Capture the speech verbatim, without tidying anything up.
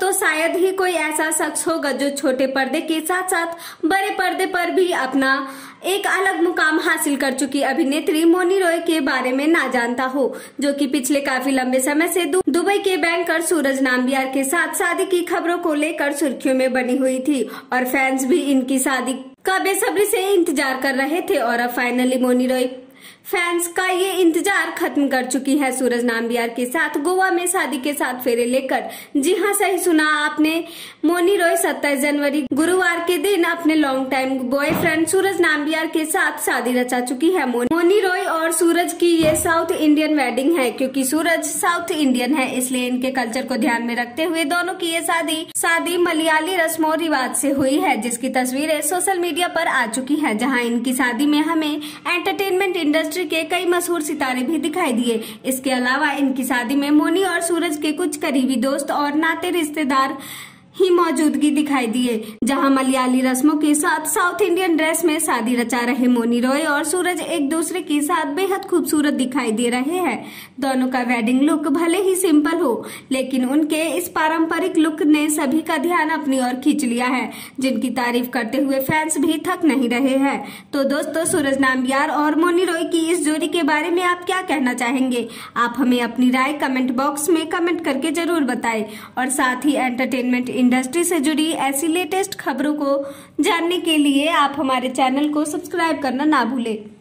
तो शायद ही कोई ऐसा शख्स होगा जो छोटे पर्दे के साथ साथ बड़े पर्दे पर भी अपना एक अलग मुकाम हासिल कर चुकी अभिनेत्री मौनी रॉय के बारे में ना जानता हो, जो कि पिछले काफी लंबे समय से दुबई के बैंकर सूरज नाम्बियार के साथ शादी की खबरों को लेकर सुर्खियों में बनी हुई थी और फैंस भी इनकी शादी का बेसब्री से इंतजार कर रहे थे। और अब फाइनली मौनी रॉय फैंस का ये इंतजार खत्म कर चुकी है। सूरज नाम्बियार के साथ गोवा में शादी के साथ फेरे लेकर, जी हाँ सही सुना आपने, मौनी रॉय सत्ताईस जनवरी गुरुवार के दिन अपने long time boyfriend Suraj Nambiar के साथ शादी रचा चुकी है। मौनी रॉय और सूरज की ये साउथ इंडियन वेडिंग है, क्योंकि सूरज साउथ इंडियन है, इसलिए इनके कल्चर को ध्यान में रखते हुए दोनों की ये शादी शादी मलयाली रस्मों रिवाज से हुई है, जिसकी तस्वीरें सोशल मीडिया पर आ चुकी है। जहाँ इनकी शादी में हमें एंटरटेनमेंट इंडस्ट्री के कई मशहूर सितारे भी दिखाई दिए। इसके अलावा इनकी शादी में मौनी और सूरज के कुछ करीबी दोस्त और नाते रिश्तेदार ही मौजूदगी दिखाई दिए। जहां मलयाली रस्मों के साथ साउथ इंडियन ड्रेस में शादी रचा रहे मौनी रॉय और सूरज एक दूसरे के साथ बेहद खूबसूरत दिखाई दे रहे हैं। दोनों का वेडिंग लुक भले ही सिंपल हो, लेकिन उनके इस पारंपरिक लुक ने सभी का ध्यान अपनी ओर खींच लिया है, जिनकी तारीफ करते हुए फैंस भी थक नहीं रहे हैं। तो दोस्तों, सूरज नाम्बियार और मौनी रॉय की इस जोड़ी के बारे में आप क्या कहना चाहेंगे? आप हमें अपनी राय कमेंट बॉक्स में कमेंट करके जरूर बताएं और साथ ही एंटरटेनमेंट इंडस्ट्री से जुड़ी ऐसी लेटेस्ट खबरों को जानने के लिए आप हमारे चैनल को सब्सक्राइब करना ना भूलें।